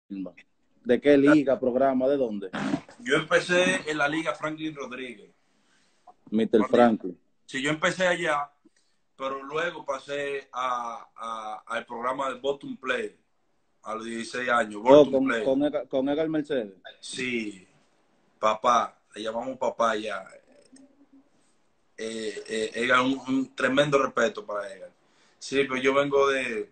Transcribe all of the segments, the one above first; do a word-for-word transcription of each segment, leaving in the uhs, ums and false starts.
¿De qué liga, programa, de dónde? Yo empecé en la Liga Franklin Rodríguez. míster Franklin. Sí, yo empecé allá, pero luego pasé a, a, al programa de Bottom Play a los dieciséis años. Oh, Bottom con, Play. con, Edgar, con Edgar Mercedes. Sí, papá, le llamamos papá ya. Eh, eh, Edgar, un, un tremendo respeto para Edgar. Sí, pero yo vengo de,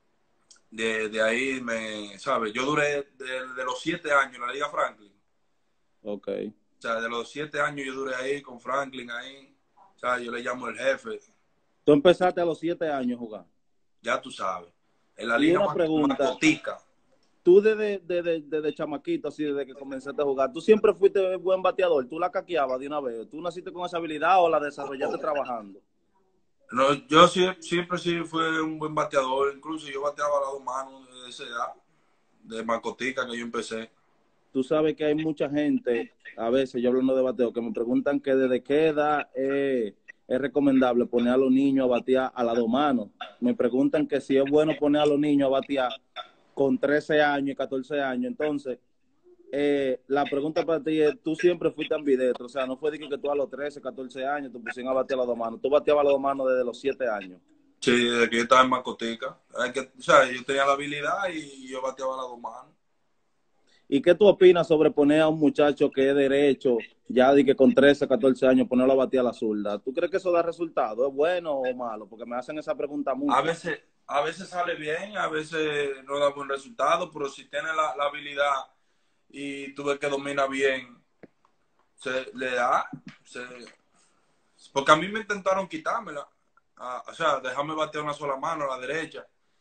de, de ahí, me, ¿sabes? Yo duré de, de los siete años en la Liga Franklin. Ok. O sea, de los siete años yo duré ahí con Franklin ahí. O sea, yo le llamo el jefe. Tú empezaste a los siete años a jugar. Ya tú sabes. En la Y liga una pregunta. Macotica. Tú desde, desde, desde chamaquito, así desde que comenzaste a jugar, ¿tú siempre fuiste buen bateador? ¿Tú la caqueabas de una vez? ¿Tú naciste con esa habilidad o la desarrollaste trabajando? No, yo siempre, siempre sí fui un buen bateador. Incluso yo bateaba a las dos manos de esa edad. De Macotica que yo empecé. Tú sabes que hay mucha gente, a veces yo hablando de bateo, que me preguntan que desde qué edad eh, es recomendable poner a los niños a batear a las dos manos. Me preguntan que si es bueno poner a los niños a batear con trece años y catorce años. Entonces, eh, la pregunta para ti es, tú siempre fuiste ambidestro, o sea, no fue de que, que tú a los trece, catorce años te pusieron a batear a las dos manos, tú bateabas a las dos manos desde los siete años. Sí, desde que yo estaba en Macotica. Hay que, o sea, yo tenía la habilidad y yo bateaba a las dos manos. ¿Y qué tú opinas sobre poner a un muchacho que es derecho, ya de que con trece, catorce años, ponerlo a batir a la zurda? ¿Tú crees que eso da resultado? ¿Es bueno o malo? Porque me hacen esa pregunta A mucho. veces, a veces sale bien, a veces no da buen resultado, pero si tiene la, la habilidad y tú ves que domina bien, se le da. Se, porque a mí me intentaron quitármela. A, o sea, dejarme batear una sola mano a la derecha.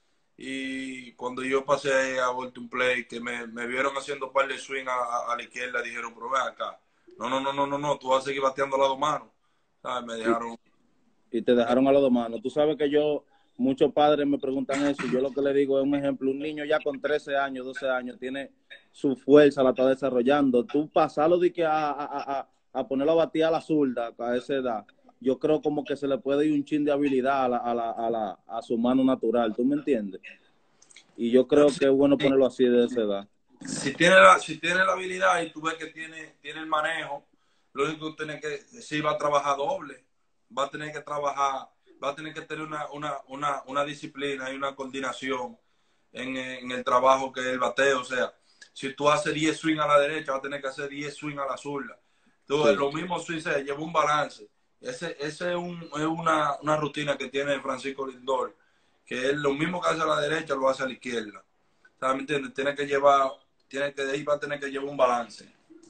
Y cuando yo pasé a Bolton Play, que me, me vieron haciendo un par de swing a, a, a la izquierda, dijeron, pero ven acá. No, no, no, no, no, no, tú vas a seguir bateando a las dos manos. ¿Sabes? Me Y, dejaron. y te dejaron a las dos manos. Tú sabes que yo, muchos padres me preguntan eso, y yo lo que le digo es un ejemplo, un niño ya con trece años, doce años, tiene su fuerza, la está desarrollando. Tú pasarlo de que a, a, a, a ponerlo a batir a la zurda a esa edad, yo creo como que se le puede ir un chin de habilidad a, la, a, la, a, la, a su mano natural, ¿tú me entiendes? Y yo Pero creo sí, que es bueno ponerlo así de esa edad. si tiene la, si tiene la habilidad y tú ves que tiene, tiene el manejo, lo único que tiene que, si va a trabajar doble, va a tener que trabajar, va a tener que tener una, una, una, una disciplina y una coordinación en, en el trabajo que es el bateo. O sea, si tú haces diez swing a la derecha, va a tener que hacer diez swing a la zurda. Entonces, Sí. lo mismo swing se lleva un balance. Ese, ese es, un, es una, una rutina que tiene Francisco Lindor, que es lo mismo que hace a la derecha, lo hace a la izquierda. ¿Sabes? ¿Me entiendes? Tiene que llevar, tiene que, de ahí va a tener que llevar un balance.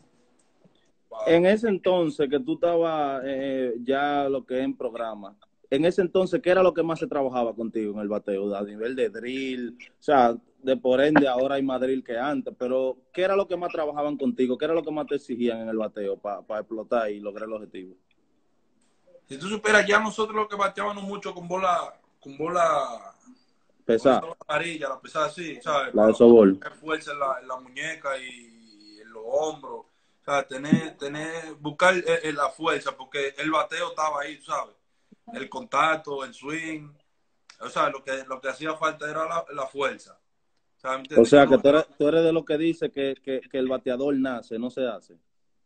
En Wow. ese entonces que tú estabas eh, ya lo que es en programa, en ese entonces, ¿qué era lo que más se trabajaba contigo en el bateo? A nivel de drill, o sea, de por ende ahora hay más drill que antes, pero ¿qué era lo que más trabajaban contigo? ¿Qué era lo que más te exigían en el bateo para pa explotar y lograr el objetivo? Si tú supieras, ya nosotros lo que bateábamos mucho con bola, con bola, con esa Pesar, bola amarilla, la pesada así, ¿sabes? la de Para sobol. tener fuerza en la, en la muñeca y en los hombros. O sea, tener, tener, buscar eh, eh, la fuerza, porque el bateo estaba ahí, ¿sabes? El contacto, el swing. O sea, lo que, lo que hacía falta era la, la fuerza. ¿Sabes? ¿Me O entiendes? Yo sea, que no, tú yo, eres, tú eres de lo que dice que, que, que el bateador nace, no se hace.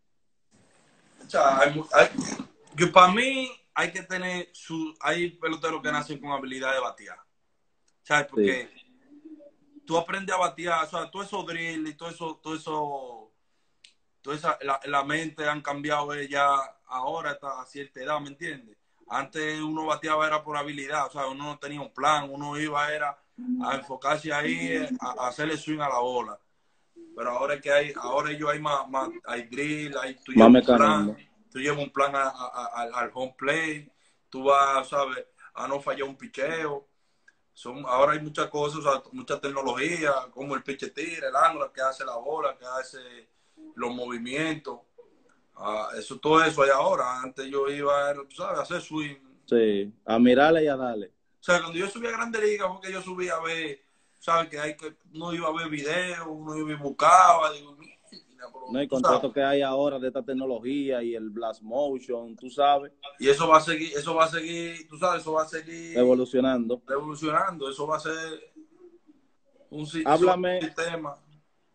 o sea, hay, hay, yo, para mí hay que tener su, hay peloteros que nacen con habilidad de batear. ¿Sabes? Sí, Porque tú aprendes a batear, o sea, todo eso drill y todo eso, todo eso, toda esa, la, la mente han cambiado ya ahora hasta a cierta edad, ¿me entiendes? Antes uno bateaba era por habilidad, o sea, uno no tenía un plan, uno iba era a enfocarse ahí, a, a hacerle swing a la bola. Pero ahora es que hay, ahora ellos hay más, más hay drill, hay, tú más llevas un plan, mecanismo. tú llevas un plan a, a, a, al home play, tú vas, ¿sabes? A no fallar un picheo. Son, ahora hay muchas cosas, o sea, mucha tecnología, como el pitch tira, el ángulo que hace la bola, que hace los movimientos. Uh, eso, todo eso hay ahora. Antes yo iba, tú sabes, a hacer swing. Sí, a mirarle y a darle. O sea, cuando yo subía a Grande Liga, porque yo subía a ver, ¿sabes? Que hay que, uno iba a ver videos, uno iba y buscaba, digo, mira, ¿No? pero Y tú con todo sabes. esto que hay ahora de esta tecnología y el blast motion, tú sabes, Y eso va a seguir, eso va a seguir, tú sabes, eso va a seguir evolucionando. revolucionando, eso va a ser un, si- eso va a ser Háblame, un sistema.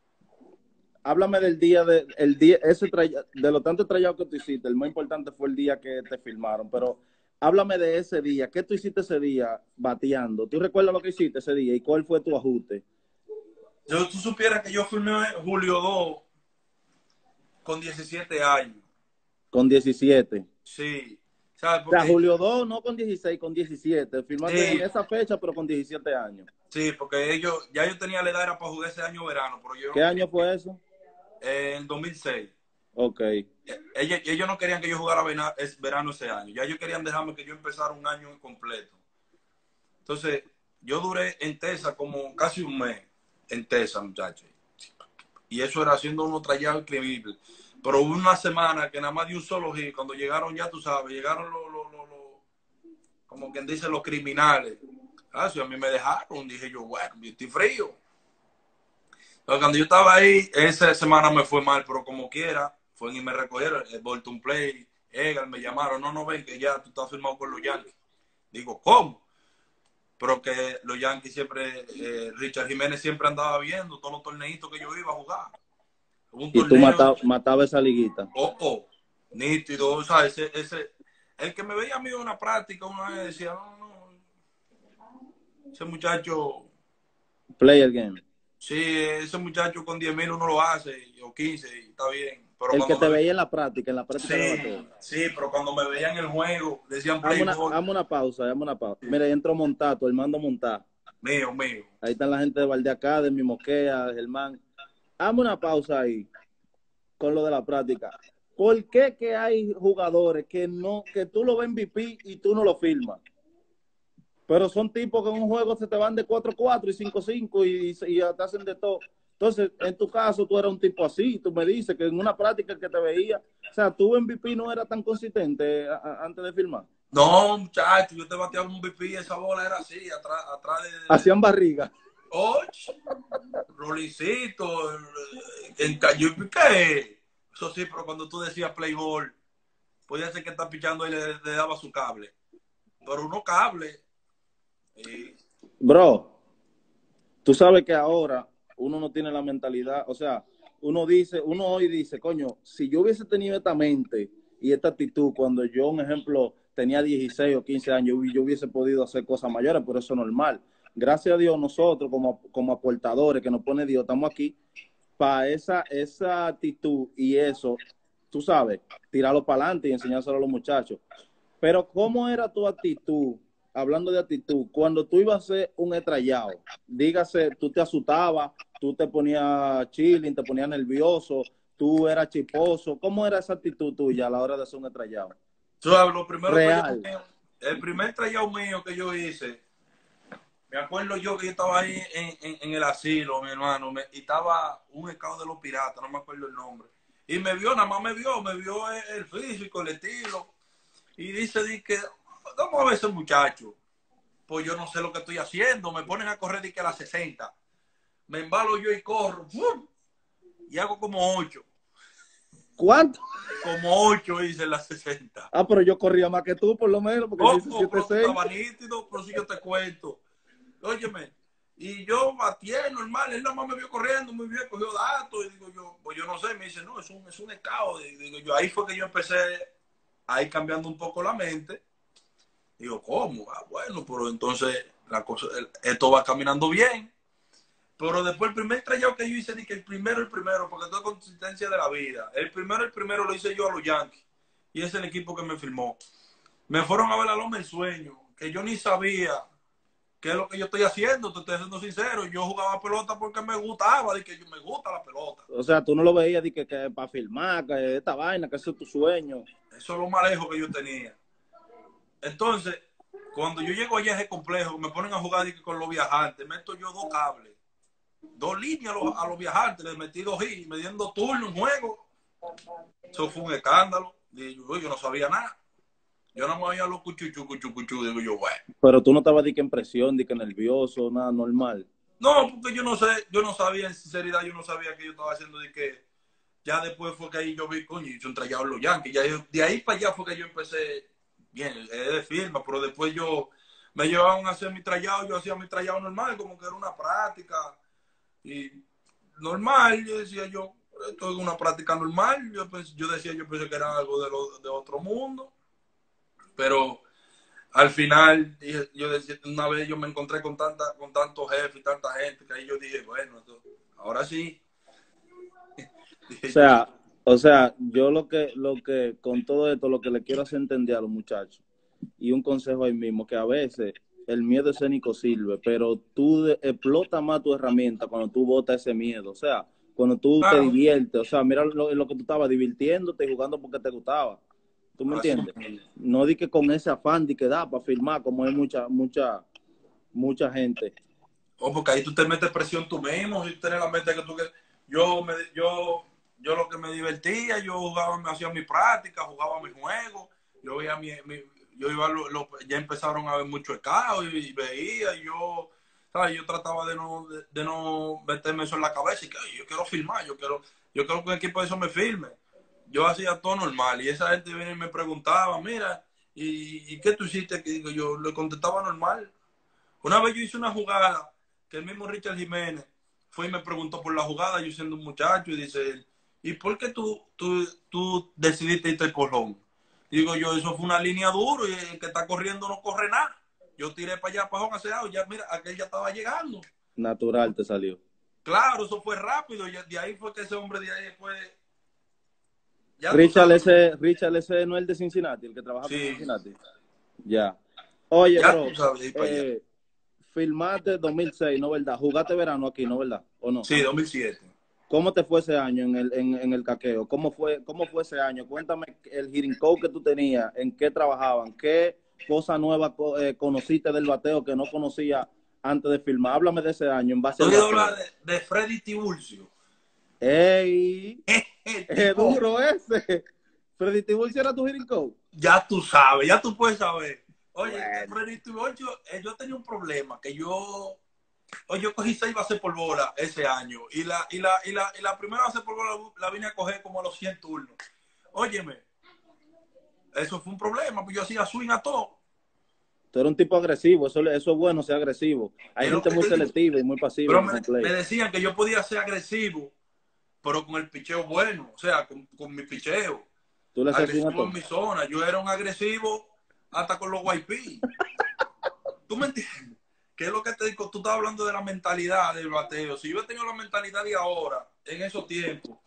háblame del día de el día ese traya- de los tantos trayados que tú hiciste, el más importante fue el día que te filmaron, pero háblame de ese día, ¿qué tú hiciste ese día bateando? ¿Tú recuerdas lo que hiciste ese día y cuál fue tu ajuste? Yo, tú supieras que yo filmé Julio dos con diecisiete años. Con diecisiete. Sí, ¿sabes? O sea, Porque, Julio dos no con dieciséis, con diecisiete. Filmaste en sí, esa fecha, pero con diecisiete años. sí, porque ellos, ya yo tenía la edad era para jugar ese año verano, pero yo ¿Qué no quería año fue eso? eh, en dos mil seis. Ok. Ellos, ellos no querían que yo jugara verano ese año, ya ellos querían dejarme que yo empezara un año completo. Entonces, yo duré en Tesa como casi un mes, en Tesa, muchachos. Y eso era haciendo unos trayados increíbles. Pero hubo una semana que nada más de un solo hit, cuando llegaron, ya tú sabes, llegaron los, los, los, los como quien dice, los criminales. Ah, si a mí me dejaron, dije yo, bueno, yo estoy frío. Pero cuando yo estaba ahí, esa semana me fue mal, pero como quiera, fue y me recogieron el Bolton Play, Egal, me llamaron, no, no ven que ya tú estás firmado con los Yankees. Digo, ¿cómo? Pero que los Yankees siempre, eh, Richard Jiménez siempre andaba viendo todos los torneitos que yo iba a jugar. Hubo un Y tú torneo, matabas mataba esa liguita. oh, oh, nítido, o sea, ese, ese, el que me veía a mí en una práctica, una vez decía, no, no, ese muchacho, Player game. sí, ese muchacho con diez mil uno lo hace, o quince, y está bien. Pero El que cuando te me veía en la práctica, en la práctica de bateo. sí, sí, pero cuando me veían en el juego, decían Hazme una, Playboy, hazme una pausa, hazme una pausa. Mira, entro Montato, el mando Montá. mío, mío. Ahí están la gente de Valde Academy, Moquea, Germán. Hazme una pausa ahí con lo de la práctica. ¿Por qué que hay jugadores que no, que tú lo ves M V P y tú no lo firmas? Pero son tipos que en un juego se te van de cuatro cuatro y cinco cinco y, y te hacen de todo. Entonces, en tu caso, tú eras un tipo así. Tú me dices que en una práctica que te veía, o sea, tu M V P no era tan consistente a, a, antes de firmar. No, muchacho, yo te bateaba un B P y esa bola era así, atrás, atrás de, de, Hacían barriga. Och, Rolicito, en Cayo ¿qué? Eso sí, pero cuando tú decías play ball, podía ser que está pichando y le, le daba su cable. Pero uno cable. Y... Bro, tú sabes que ahora uno no tiene la mentalidad, o sea, uno dice, uno hoy dice, coño, si yo hubiese tenido esta mente y esta actitud cuando yo, un ejemplo, tenía dieciséis o quince años, yo hubiese podido hacer cosas mayores, pero eso es normal. Gracias a Dios, nosotros como, como aportadores que nos pone Dios, estamos aquí para esa, esa actitud y eso, tú sabes, tirarlo para adelante y enseñárselo a los muchachos. Pero ¿cómo era tu actitud, hablando de actitud, cuando tú ibas a hacer un estrellado? Dígase, tú te asustabas, tú te ponías chilling, te ponías nervioso, tú eras chiposo. ¿Cómo era esa actitud tuya a la hora de hacer un estrellado? Tú sabes, lo primero Real. mío, el primer tryout mío que yo hice, me acuerdo yo que yo estaba ahí en, en, en el asilo, mi hermano, me, y estaba un escado de los piratas, no me acuerdo el nombre. Y me vio, nada más me vio, me vio el, el físico, el estilo. Y dice, di que, vamos a ver ese muchacho. Pues yo no sé lo que estoy haciendo. Me ponen a correr di que a las sesenta. Me embalo yo y corro. ¡Fum! Y hago como ocho. ¿Cuánto? Como ocho hice en las sesenta. Ah, pero yo corría más que tú, por lo menos, porque yo Oh, hice oh, siete pero tú seis. estabas nítido, pero si yo te cuento. Óyeme, y yo batié normal, él nada más me vio corriendo, muy bien, cogió datos, y digo yo, pues yo no sé, me dice, no, es un, es un escao. Y digo yo, ahí fue que yo empecé a ir cambiando un poco la mente. Digo, ¿cómo? Ah, bueno, pero entonces la cosa, esto va caminando bien. Pero después el primer trayado que yo hice, dije, el primero, el primero, porque toda consistencia de la vida. El primero, el primero lo hice yo a los Yankees. Y ese es el equipo que me firmó. Me fueron a ver a Loma el Sueño, que yo ni sabía qué es lo que yo estoy haciendo, te estoy siendo sincero. Yo jugaba pelota porque me gustaba, de que yo me gusta la pelota. O sea, tú no lo veías de que, que para filmar, que esta vaina, que ese es tu sueño. Eso es lo más lejos que yo tenía. Entonces, cuando yo llego allá a ese complejo, me ponen a jugar con los viajantes, meto yo dos cables, dos líneas a los, a los viajantes, les metí dos hits, me dieron dos turnos, un juego. Eso fue un escándalo. Y yo, yo no sabía nada. Yo no me oía los cuchuchu, cuchu, cuchu. Digo yo, bueno. Pero tú no estabas de que en presión, de que nervioso, nada normal. No, porque yo no sé, yo no sabía, en sinceridad, yo no sabía que yo estaba haciendo de que ya después fue que ahí yo vi, coño, hice un trayado en los Yankees. Ya yo, de ahí para allá fue que yo empecé, bien, es de firma, pero después yo me llevaban a hacer mi trayado, yo hacía mi trayado normal, como que era una práctica. Y normal, yo decía yo, esto es una práctica normal. Yo, pues, yo decía, yo pensé que era algo de, lo, de otro mundo. Pero al final, dije, yo decía, una vez yo me encontré con tanta, con tantos jefes y tanta gente que ahí yo dije, bueno, esto, ahora sí. O Dije yo, sea, o sea, yo lo que, lo que, con todo esto, lo que le quiero hacer entender a los muchachos, y un consejo ahí mismo, que a veces el miedo escénico sirve, pero tú de- explotas más tu herramienta cuando tú botas ese miedo. O sea, cuando tú te claro, diviertes. O sea, mira lo, lo que tú estabas divirtiéndote y jugando porque te gustaba. ¿Tú me así entiendes? mismo. No di que con ese afán de que da para firmar, como hay mucha, mucha, mucha gente. O porque ahí tú te metes presión tú mismo, y tienes la mente que tú que yo me yo yo lo que me divertía, yo jugaba, me hacía mi práctica, jugaba mi juego, yo veía mi, mi yo iba lo, lo, ya empezaron a ver mucho escao y, y veía, y yo ¿sabes? Yo trataba de no de, de, no meterme eso en la cabeza y que yo quiero filmar, yo quiero yo quiero que un equipo de eso me filme. Yo hacía todo normal y esa gente venía y me preguntaba, mira, ¿y, y qué tú hiciste? Que digo, yo le contestaba normal. Una vez yo hice una jugada que el mismo Richard Jiménez fue y me preguntó por la jugada, yo siendo un muchacho, y dice él, ¿y por qué tú, tú, tú decidiste irte al Colón? Digo yo, eso fue una línea dura y el que está corriendo no corre nada. Yo tiré para allá, para ese lado, ya mira, aquel ya estaba llegando. Natural te salió. Claro, eso fue rápido, y de ahí fue que ese hombre de ahí después, ya tú Richard sabes, ese, Richard ese no es el de Cincinnati, el que trabaja con sí, Cincinnati. Ya. Oye, ya bro, tú sabes ir para allá. eh, filmaste dos mil seis, ¿no verdad? Jugaste verano aquí, ¿no verdad? ¿O no? Sí, dos mil siete. ¿Cómo te fue ese año en el, en, en el caqueo? ¿Cómo fue, ¿Cómo fue ese año? Cuéntame el hitting coach que tú tenías, en qué trabajaban, qué cosa nueva eh, conociste del bateo que no conocía antes de filmar. Háblame de ese año en base Tú al oído hablar bateo. de, de Freddy Tiburcio. ¡Ey! El ¡Es tipo, duro ese! Freddy Tiburcio era tu hitting coach. ya tú sabes, ya tú puedes saber. Oye, Bueno, Freddy Tiburcio, eh, yo tenía un problema que yo, oye, yo cogí seis bases por bola ese año y la, y la, y la, y la primera base por bola la vine a coger como a los cien turnos. Óyeme, eso fue un problema, pues yo hacía swing a todo. tú eres un tipo agresivo, eso, eso es bueno ser agresivo. Hay Es lo gente que muy te digo. selectiva y muy pasiva Pero en me, el me play. decían que yo podía ser agresivo, pero con el picheo bueno, o sea, con, con mi picheo. Tú le haces swing a Agresivo en todo. mi zona. Yo era un agresivo hasta con los Y P. ¿Tú me entiendes? ¿Qué es lo que te digo? Tú estás hablando de la mentalidad del bateo. Si yo he tenido la mentalidad de ahora, en esos tiempos,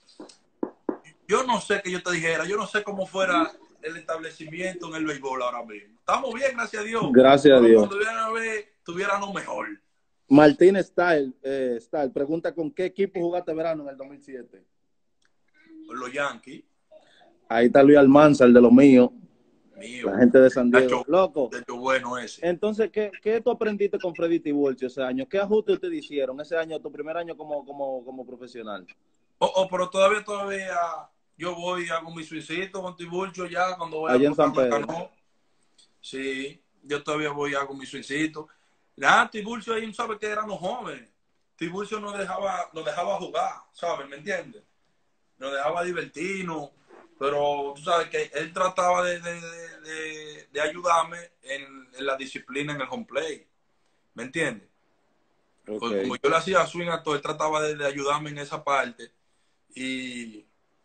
yo no sé qué yo te dijera, yo no sé cómo fuera el establecimiento en el béisbol ahora mismo. Estamos bien, gracias a Dios, Gracias a pero Dios. cuando vieran a ver, tuviéramos mejor. Martín Style, eh, Style pregunta con qué equipo jugaste verano en el dos mil siete. Por los Yankees, Ahí está Luis Almanza, el de lo mío, mío, la gente de San de Diego. hecho, Loco, de hecho bueno ese. entonces, ¿qué, ¿qué tú aprendiste con Freddy Tiburcio ese año? ¿Qué ajustes ustedes hicieron ese año, tu primer año como, como, como profesional? Oh, oh, pero todavía, todavía, yo voy y hago mi suicito con Tiburcio ya cuando voy a Allá en San montarme al Pedro. canoa. Sí, yo todavía voy y hago mi suicito. Nada, Tiburcio ahí, ¿sabes que éramos jóvenes? Tiburcio nos dejaba, nos dejaba jugar, ¿sabes? ¿Me entiendes? Nos dejaba divertirnos, pero tú sabes que él trataba de, de, de, de ayudarme en, en, la disciplina en el home play, ¿me entiendes? Ok. Pues como yo le hacía swing a todo, él trataba de, de ayudarme en esa parte y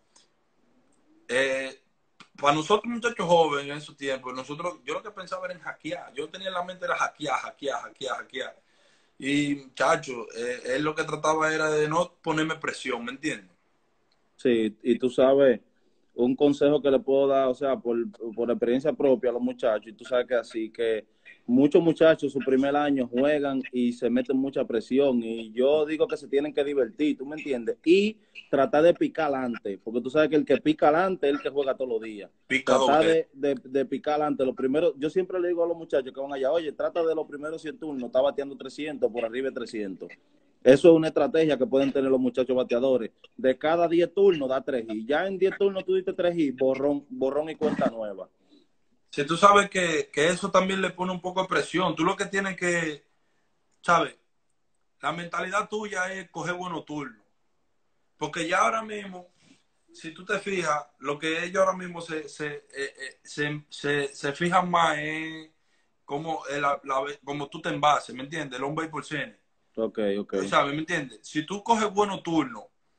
eh, para nosotros muchachos jóvenes en esos tiempos, nosotros, yo lo que pensaba era en hackear. Yo tenía en la mente era hackear, hackear, hackear, hackear. Y muchacho, eh, él lo que trataba era de no ponerme presión, ¿me entiendes? Sí, y tú sabes, un consejo que le puedo dar, o sea, por, por experiencia propia a los muchachos, y tú sabes que así, que muchos muchachos su primer año juegan y se meten mucha presión, y yo digo que se tienen que divertir, ¿tú me entiendes? Y tratar de picar adelante, porque tú sabes que el que pica adelante es el que juega todos los días. Pica Tratar doble. de, de, de picar adelante, lo primero, yo siempre le digo a los muchachos que van allá, oye, trata de los primeros cien turnos, está bateando trescientos, por arriba de trescientos. Eso es una estrategia que pueden tener los muchachos bateadores. De cada diez turnos da tres hits. Ya en diez turnos tú diste tres hits, borrón, borrón y cuenta nueva. Si tú sabes que, que eso también le pone un poco de presión, tú lo que tienes que, ¿sabes? La mentalidad tuya es coger buenos turnos. Porque ya ahora mismo, si tú te fijas, lo que ellos ahora mismo se, se, eh, eh, se, se, se fijan más es cómo, eh, la, la, como tú te envases, ¿me entiendes? El hombre por cine. Ok, ok. ¿Sabes? ¿Me entiendes? Si tú coges buenos turnos,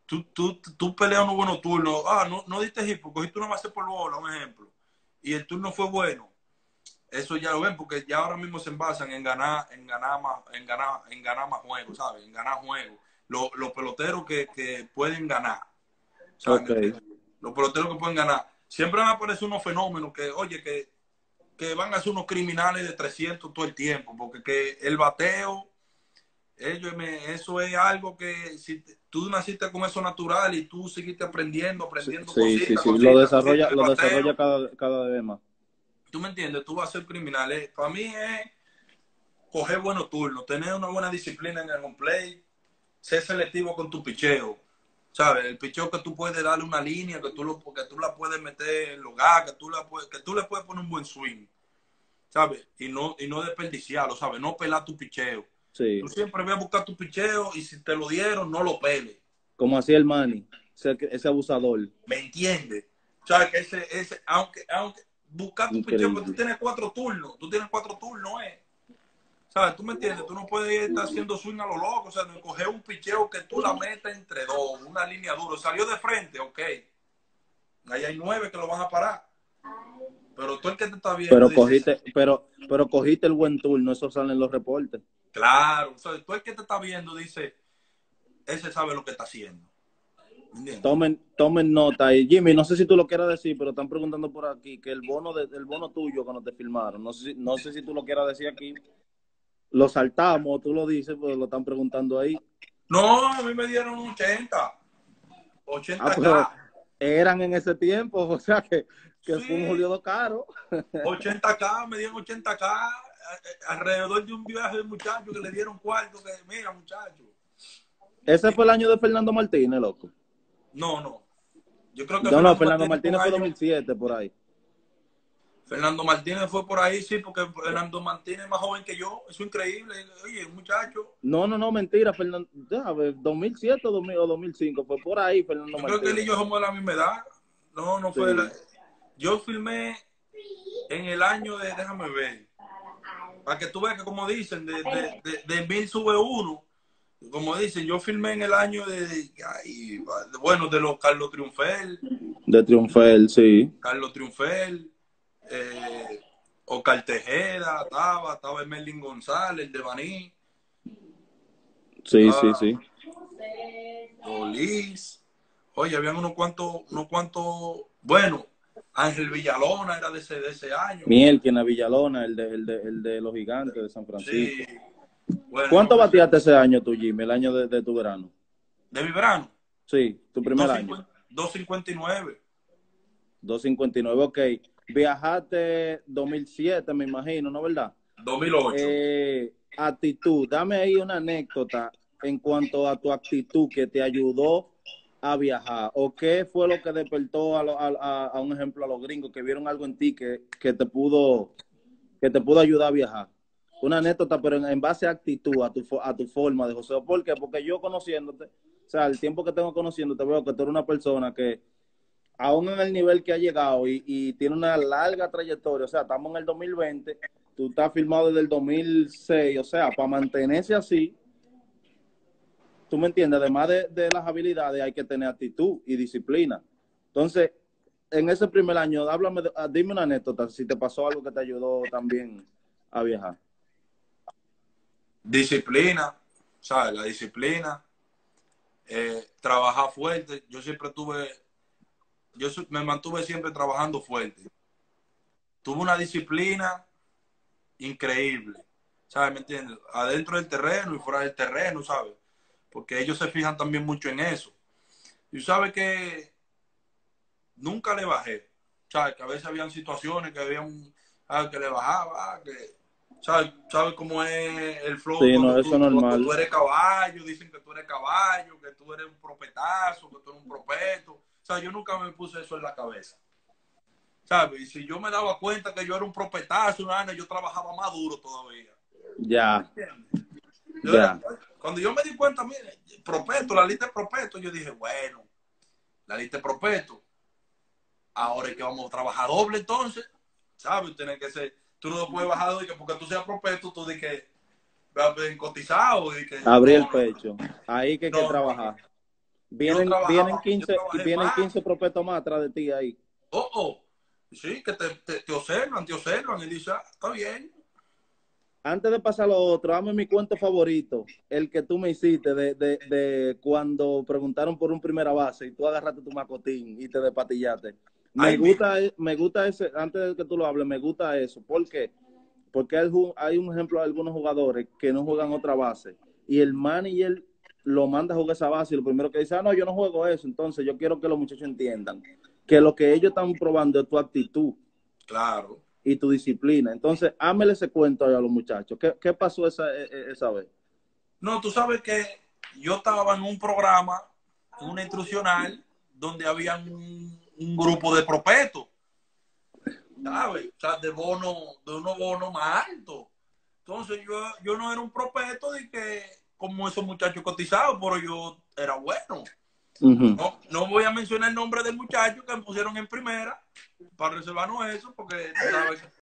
tú, tú, tú peleas unos buenos turnos. Ah, no, no diste hit, porque cogiste una base por bola, un ejemplo. Y el turno fue bueno. Eso ya lo ven, porque ya ahora mismo se envasan en ganar, en ganar más, en ganar, en ganar más juegos, ¿sabes? En ganar juegos. Los, los peloteros que, que pueden ganar. ¿Sabes? Ok. Los peloteros que pueden ganar. Siempre van a aparecer unos fenómenos que, oye, que, que van a ser unos criminales de trescientos todo el tiempo, porque que el bateo, ellos me, eso es algo que si tú naciste con eso natural y tú seguiste aprendiendo, Sí, aprendiendo sí, sí, cositas, sí. Lo cositas, cositas, desarrolla, el lo bateo, desarrolla cada, cada vez más. tú me entiendes, tú vas a ser criminal. Eh, Para mí es coger buenos turnos, tener una buena disciplina en el home play, ser selectivo con tu picheo. ¿Sabes? El picheo que tú puedes darle una línea, que tú, lo, que tú la puedes meter en lugar, que tú, la puedes, que tú le puedes poner un buen swing. ¿Sabes? Y no, y no desperdiciarlo, ¿sabes? No pelar tu picheo. Tú Sí. siempre ve a buscar tu picheo y si te lo dieron, no lo peles. Como hacía el Manny, ese, ese abusador. ¿Me entiendes? ¿Sabes? Que ese, ese, aunque, aunque buscar tu picheo, porque tú Increíble. tienes cuatro turnos, tú tienes cuatro turnos, ¿eh? ¿Sabes? ¿Tú me entiendes? Tú no puedes estar haciendo swing a lo loco, o sea, no coger un picheo que tú la metas entre dos, una línea dura. Salió de frente, ok. Ahí hay nueve que lo van a parar. Pero tú el que te está viendo Pero dices, cogiste, pero, pero cogiste el buen turno, eso sale en los reportes. claro, o sea, tú el que te está viendo dice, ese sabe lo que está haciendo. ¿Entiendes? Tomen, tomen nota. Y Jimmy, no sé si tú lo quieras decir, pero están preguntando por aquí que el bono de, el bono tuyo cuando te filmaron, no sé, si- no sé si tú lo quieras decir aquí, lo saltamos, tú lo dices, pero lo están preguntando ahí. No, a mí me dieron ochenta, Ah, ochenta pero k. eran en ese tiempo, o sea que, que fue un Sí, jodido caro. ochenta k, me dieron ochenta k alrededor de un viaje de muchachos que le dieron cuarto, que mira, muchachos. Ese fue el año de Fernando Martínez, loco. No, no. Yo creo que No, no, Fernando Fernando Martínez fue un Martínez fue año. dos mil siete por ahí. Fernando Martínez fue por ahí, sí, porque Fernando Martínez es más joven que yo. Eso es increíble. Oye, muchacho. No, no, no, mentira, Fernando, ya, dos mil siete o dos mil, o dos mil cinco, fue por ahí Fernando Yo creo que él y Martínez. yo somos de la misma edad. No, no fue. La... Sí, Yo filmé en el año de, déjame ver, para que tú veas que como dicen, de, de, de, de mil sube uno. Como dicen, yo filmé en el año de, de ay, bueno, de los Carlos Triunfel, de Triunfel, sí. Carlos Triunfel, eh, Oscar Tejeda, estaba, estaba Merlin González, el de Baní, Sí, sí, ah, sí. Solís. Oye, habían unos cuantos, unos cuantos, bueno, Ángel Villalona era de ese, de ese año. Mielkina Villalona, el de, el, de, el de los gigantes de San Francisco. Sí, bueno, ¿Cuánto yo filmé bateaste ese año tú, Jimmy, el año de, de tu verano? de mi verano, Sí, tu primer año. dos cincuenta y nueve. dos cincuenta y nueve, ok. Viajaste dos mil siete, me imagino, ¿no, verdad? dos mil ocho. Eh, actitud, dame ahí una anécdota en cuanto a tu actitud que te ayudó a viajar, o qué fue lo que despertó a, lo, a, a un ejemplo a los gringos que vieron algo en ti que, que te pudo que te pudo ayudar a viajar. Una anécdota, pero en, en base a actitud, a tu, a tu forma de José. ¿Por qué? Porque yo conociéndote, o sea, el tiempo que tengo conociéndote, veo que tú eres una persona que, aún en el nivel que ha llegado y, y tiene una larga trayectoria, o sea, estamos en el dos mil veinte, tú estás firmado desde el dos mil seis, o sea, para mantenerse así, tú me entiendes, además de, de las habilidades hay que tener actitud y disciplina. Entonces, en ese primer año, háblame, de, dime una anécdota, si te pasó algo que te ayudó también a viajar. Disciplina, ¿sabes? La disciplina, eh, trabajar fuerte. Yo siempre tuve, yo me mantuve siempre trabajando fuerte. Tuve una disciplina increíble, ¿sabes? ¿Me entiendes? Adentro del terreno y fuera del terreno, ¿sabes? Porque ellos se fijan también mucho en eso. Y sabes que nunca le bajé, ¿sabes? Que a veces habían situaciones que había un, ah, que le bajaba, ah, que, ¿sabes? ¿Sabes cómo es el flow Sí, no, cuando eso tú, es cuando tú normal. eres caballo? Dicen que tú eres caballo, que tú eres un propetazo, que tú eres un propeto. O sea, yo nunca me puse eso en la cabeza, ¿sabes? Y si yo me daba cuenta que yo era un propetazo, una, yo trabajaba más duro todavía. Ya, Yo era, ya. cuando yo me di cuenta, mire, propeto, la lista de propeto, yo dije, bueno, la lista de propeto, ahora es que vamos a trabajar doble entonces, ¿sabes? Tiene que ser, tú no puedes bajar de que porque tú seas propeto, tú de que veas bien cotizado, y que Abrí el no, no, pecho. Ahí que hay que no, no, no. trabajar. yo Vienen, vienen trabajaba, yo quince y trabajé vienen más. quince propetos más atrás de ti ahí. Oh, oh. Sí, que te, te, te observan, te observan y dices, ah, está bien. Antes de pasar a lo otro, dame mi cuento favorito, el que tú me hiciste de, de, de cuando preguntaron por un primera base y tú agarraste tu macotín y te despatillaste. Me Ahí mismo. gusta, me gusta ese, antes de que tú lo hables, me gusta eso. ¿Por qué? Porque hay, hay un ejemplo de algunos jugadores que no juegan otra base y el manager lo manda a jugar esa base y lo primero que dice, ah, no, yo no juego eso. Entonces yo quiero que los muchachos entiendan que lo que ellos están probando es tu actitud Claro. y tu disciplina. Entonces, hámele ese cuento a los muchachos. ¿Qué, qué pasó esa, e, e, esa vez? No, tú sabes que yo estaba en un programa, en una instruccional, donde había un, un grupo de propetos, ¿sabes? O sea, de bono, de unos bonos más altos. Entonces yo, yo no era un propeto de que, como esos muchachos cotizados, pero yo era bueno. Uh -huh. No, no voy a mencionar el nombre del muchacho que me pusieron en primera para reservarnos eso, porque tú sabes que